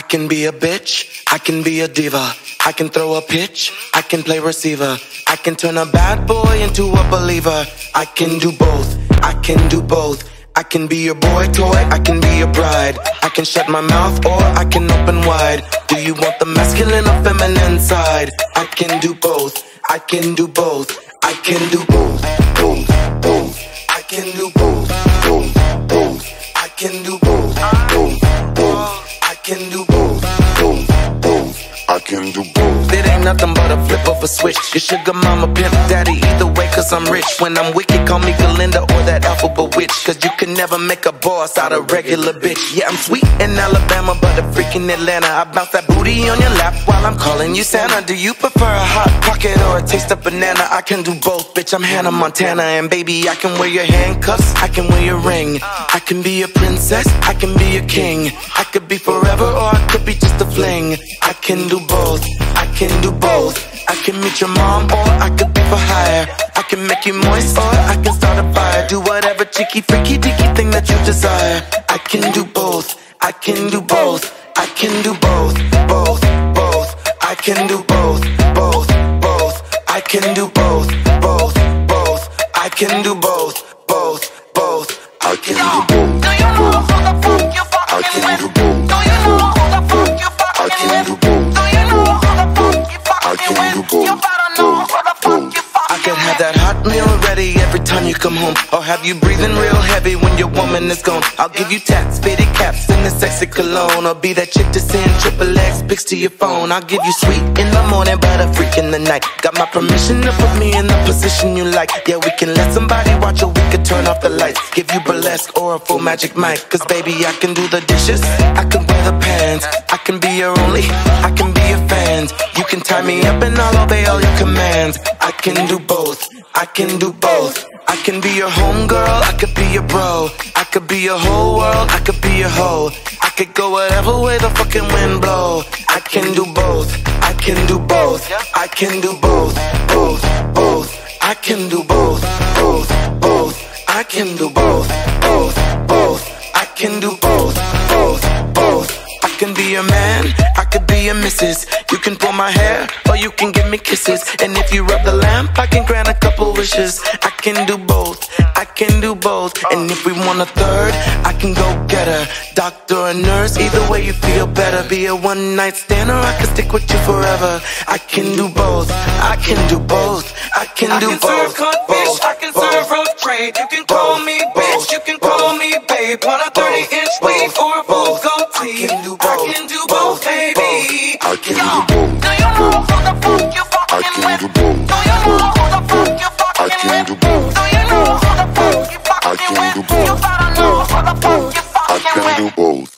can be a bitch, I can be a diva, I can throw a pitch, I can play receiver, I can turn a bad boy into a believer. I can do both, I can do both. I can be your boy toy, I can be your bride. I can shut my mouth or I can open wide. Do you want the masculine or feminine side? I can do both, I can do both. I can do both, both, both. I can do both, both, both. I can do both, both, both. I can do both, both, both. I can do both. It ain't nothing but a flip of a switch. Your sugar mama, pimp daddy, either way, cause I'm rich. When I'm wicked, call me Galinda or that alphabet witch. Cause you can never make a boss out of regular bitch. Yeah, I'm sweet in Alabama, but a freak in Atlanta. I bounce that booty on your lap while I'm calling you Santa. Do you prefer a hot pocket or a taste of banana? I can do both, bitch, I'm Hannah Montana. And baby, I can wear your handcuffs, I can wear your ring. I can be a princess, I can be a king. I could be forever or I could be just a fling. I can do both, I can do both. I can meet your mom or I could be for hire. I can make you moist or I can start a fire. Do whatever cheeky, freaky, deaky thing that you desire. I can do both, I can do both. I can do both, both, both. I can do both, both, both. I can do both, both, both. I can do both, both, both. I can do both, do you know who the fuck you fucking with? Do you know who the fuck you fucking with? Do you know who the fuck you fucking with? You better know who the fuck you fucking with. I could have that hot meal ready every time you come home, or have you breathing real heavy when your woman is gone. I'll give you tats, fitted caps, and a sexy cologne, or be that chick to send triple X pics to your phone. I'll give you sweet in the morning, but a freak in the night. Got my permission to put me in the position you like. Yeah, we can let somebody watch or we could turn off the lights. Give you burlesque or a full magic mic. Cause baby, I can do the dishes, I can wear the pants. I can be your only, I can be your fans. You can tie me up and I'll obey all your commands. I can do both, I can do both. I can be your homegirl, I could be your bro. I could be your whole world, I could be your hoe. I could go whatever way the fucking wind blow. I can do both, I can do both. I can do both, both, both. I can do both, both, both. I can do both, both, both. I can do both, both, both. I can be a man, I could be a missus. You can pull my hair, or you can give me kisses. And if you rub the lamp, I can grant a couple wishes. I can do both, I can do both. And if we want a third, I can go get her. Doctor or nurse, either way you feel better. Be a one night stand, or I can stick with you forever. I can do both, I can do both. I can do both, both. I can serve road trade. You can call me bitch, you can call me babe. Want a 30-inch weave or a full goatee? I can do both, baby. I can do both. Do you know who the fuck you fucking with? Do you know who the fuck you fucking with? Do you know who the fuck you fucking with? You better know who the fuck you fucking with. I can do both.